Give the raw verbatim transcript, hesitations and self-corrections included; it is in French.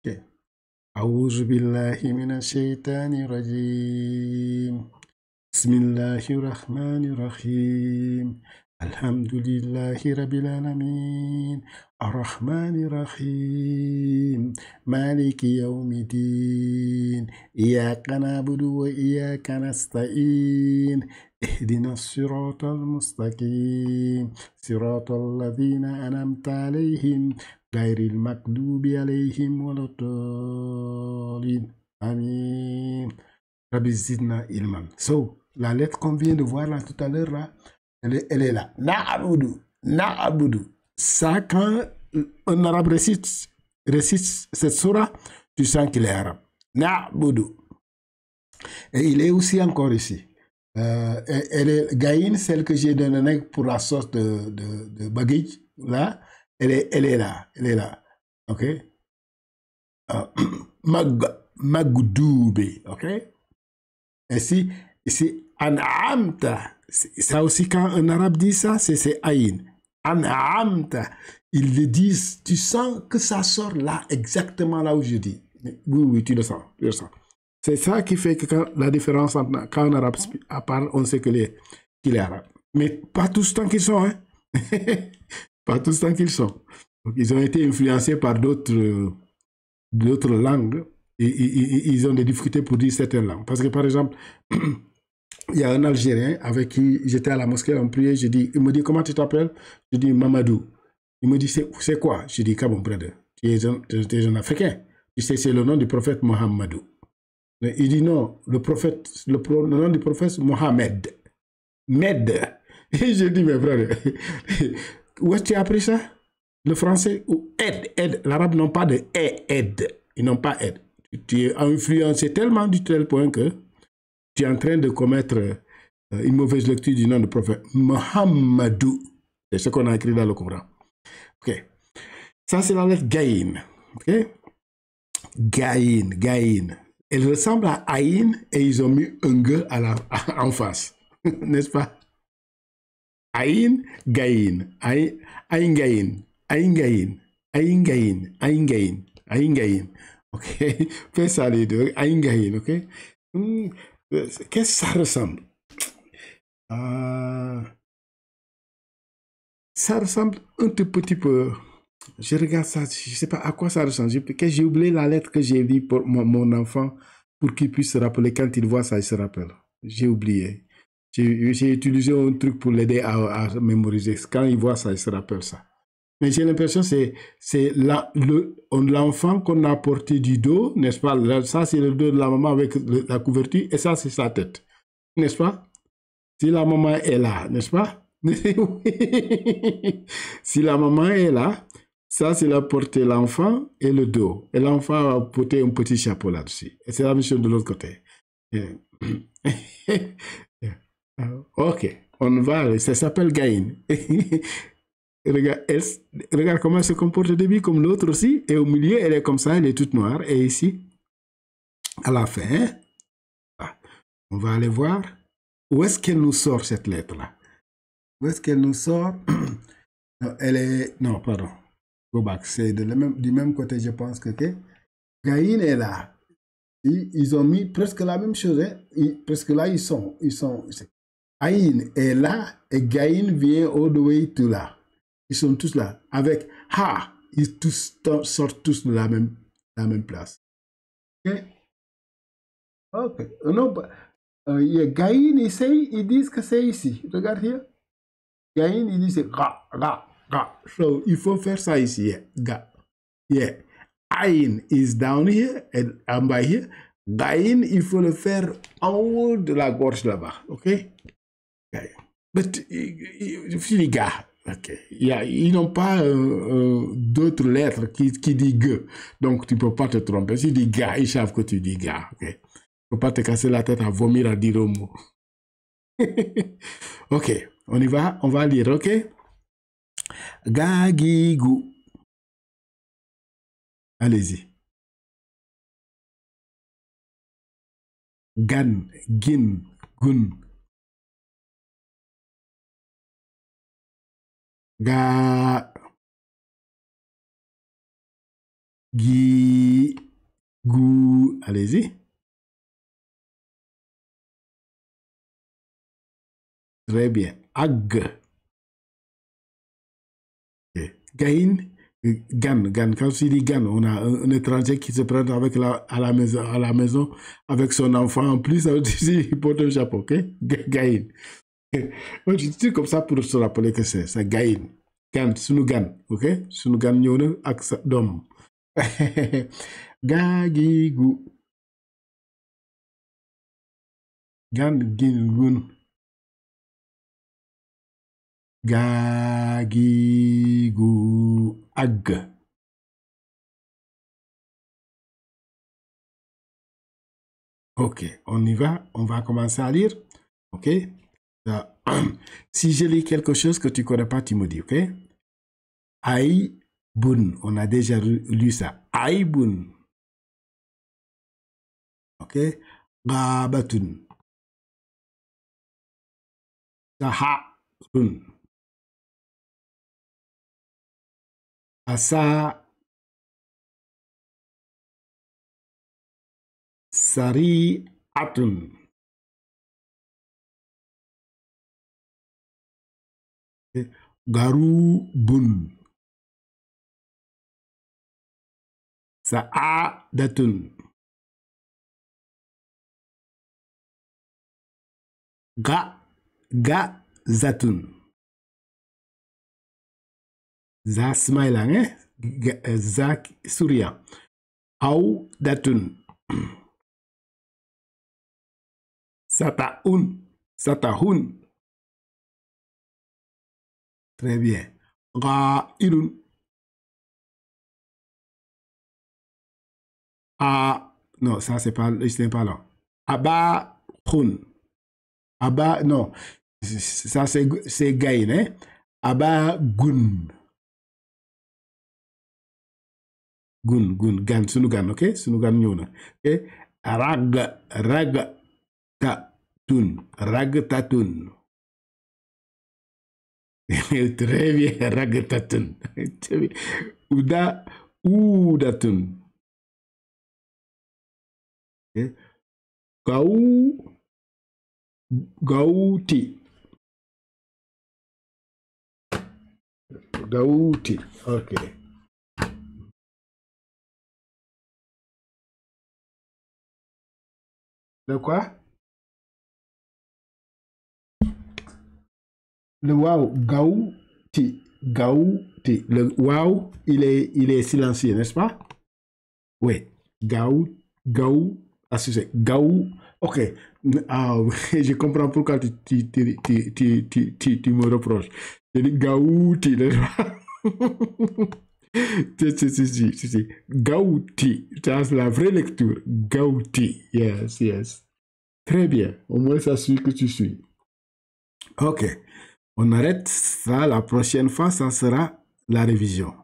Okay. أعوذ بالله من الشيطان الرجيم بسم الله الرحمن الرحيم الحمد لله رب العالمين الرحمن الرحيم مالك يوم الدين إياك نعبد وإياك نستعين اهدنا الصراط المستقيم صراط الذين أنعمت عليهم غير المغضوب عليهم ولا الضالين آمين. Rabbi Zidna Ilman. So, la lettre qu'on vient de voir là tout à l'heure, là, elle est, elle est là. Na'abudu, na'abudu. Ça, quand un arabe récite, récite cette surah, tu sens qu'il est arabe. Na'abudu. Et il est aussi encore ici. Euh, elle est Gaïn, celle que j'ai donnée pour la sauce de, de, de baguette, là, elle est, elle est là, elle est là. Ok? Uh, mag, magdoube, ok? Et si, ici, an'amta, ça aussi, quand un arabe dit ça, c'est aïn. An'amta, ils le disent, tu sens que ça sort là, exactement là où je dis. Oui, oui, tu le sens, tu le sens. C'est ça qui fait que quand, la différence entre quand un arabe parle, on sait qu'il est, qu'il est arabe. Mais pas tous tant qu'ils sont, hein. Pas tous tant qu'ils sont. Donc, ils ont été influencés par d'autres d'autres langues. Et, et, et, ils ont des difficultés pour dire certaines langues. Parce que, par exemple, il y a un Algérien avec qui j'étais à la mosquée en prière. Je dis, il me dit, comment tu t'appelles? Je dis, Mamadou. Il me dit, c'est quoi? Je dis, Kabon, brother. Tu es un, tu es un Africain. Tu sais, c'est le nom du prophète Mohamedou. Il dit, non, le prophète, le, le nom du prophète Mohamed. Med. Et je dis, mais brother, où est-ce que tu as appris ça? Le français ou aide, aide. L'arabe n'ont pas de aide. Ils n'ont pas aide. Tu es influencé tellement du tel point que tu es en train de commettre euh, une mauvaise lecture du nom du prophète Mohamedou. C'est ce qu'on a écrit dans le Coran. Ok. Ça, c'est la lettre Gaïn. Ok. Gaïn, Gaïn. Elle ressemble à Aïn et ils ont mis un G à la, à, en face. N'est-ce pas? Aïn, Gaïn. Aïn, Aïn, Gaïn. Aïn, Gaïn. Aïn, Gaïn. Aïn, Gaïn. Aïn, Gaïn. Ok, fais ça les deux. Aïn Gaïn, ok. Hmm. Qu'est-ce que ça ressemble? euh... Ça ressemble un tout petit peu. Je regarde ça, je ne sais pas à quoi ça ressemble. J'ai oublié la lettre que j'ai dit pour mon, mon enfant pour qu'il puisse se rappeler. Quand il voit ça, il se rappelle. J'ai oublié. J'ai utilisé un truc pour l'aider à, à mémoriser. Quand il voit ça, il se rappelle ça. Mais j'ai l'impression que c'est l'enfant qu'on a porté du dos, n'est-ce pas? Ça, c'est le dos de la maman avec le, la couverture, et ça, c'est sa tête, n'est-ce pas? Si la maman est là, n'est-ce pas? Si la maman est là, ça, c'est la portée l'enfant et le dos. Et l'enfant a porté un petit chapeau là-dessus. Et c'est la même chose de l'autre côté. Ok, on va, ça s'appelle Gaïn. Regarde, elle, regarde comment elle se comporte au début comme l'autre aussi. Et au milieu, elle est comme ça, elle est toute noire. Et ici, à la fin, ah, on va aller voir où est-ce qu'elle nous sort cette lettre-là. Où est-ce qu'elle nous sort? Non, elle est... Non, pardon. Go back. C'est même, du même côté, je pense que... Okay? Gaïn est là. Ils, ils ont mis presque la même chose. Hein? Ils, presque là, ils sont... Ils sont Aïn est là et Gaïn vient all the way to là. Ils sont tous là. Avec Ha, ils tous, sortent tous de la même, la même place. Ok. Ok. Non, uh, yeah, Gaïn, ils, ils disent que c'est ici. Regarde here. Gaïn, ils disent Ga, Ga, Ga. So, il faut faire ça ici. Yeah. Ga. Yeah. Aïn is down here, and I'm by here. Gaïn, il faut le faire en haut de la gorge là-bas. Ok? Gaïn. Mais, je suis gars. Okay. Il y a, ils n'ont pas euh, euh, d'autres lettres qui, qui disent G. Donc, tu ne peux pas te tromper. Si tu dis gars, ils savent que tu dis gars. Okay. Tu ne peux pas te casser la tête à vomir à dire un mot. Ok, on y va. On va lire, ok? Gagigou. Allez-y. Gan, gin, gun. Ga. Gi, gou, allez-y. Très bien. Ag. Okay. Gain, gan, gan. Quand tu dis gan, on a un, un étranger qui se prend avec la, à, la maison, à la maison avec son enfant en plus, ça veut dire il porte un chapeau, ok? Gain. On dit comme ça pour se rappeler que c'est ça, gain. Gan, sunu gan, ok? Sunu gan ñëw na ak sa doom. Ga gi gu. Gan gin gun. Ga gi gu ag. Ok, on y va, on va commencer à lire. Ok? Uh, si je lis quelque chose que tu ne connais pas, tu me dis, ok? Aïe bun, on a déjà lu ça. Aïe bun. Ok? Gabatun. Saharun. Asa. Sari atun. Okay. Garu bun. Sa'adatun. Ga, ga zatun. Za smiling, eh? Za souriant. Au datun. Sataun. Satahun. Très bien. Ga irun. Ah, non, ça c'est pas, c'est pas là. Aba khun. Aba, non, ça c'est gain, hein? Aba gun. Gun, gun, gan, sunu gan, ok? Sunu gan ñëw na. Ok? Rag, rag, ta, tun. Rag, ta, tun. Très bien, rag, ta, tun. Uda, uda, tun. Okay. Gau, gauti. Gauti, ok. Le quoi? Le wow, gauti, gauti. Le wow, il est, il est silencieux, n'est-ce pas? Oui, gau, gau, ah, c'est gau. Ok, ah, je comprends pourquoi tu, tu, tu, tu, tu, tu, tu, tu me reproches. Je dis gauti, n'est-ce pas? Si, si, si, si, si, si. Gauti, c'est la vraie lecture. Gauti, yes, yes. Très bien, au moins ça suit que tu suis. Ok, on arrête ça, la prochaine fois, ça sera la révision.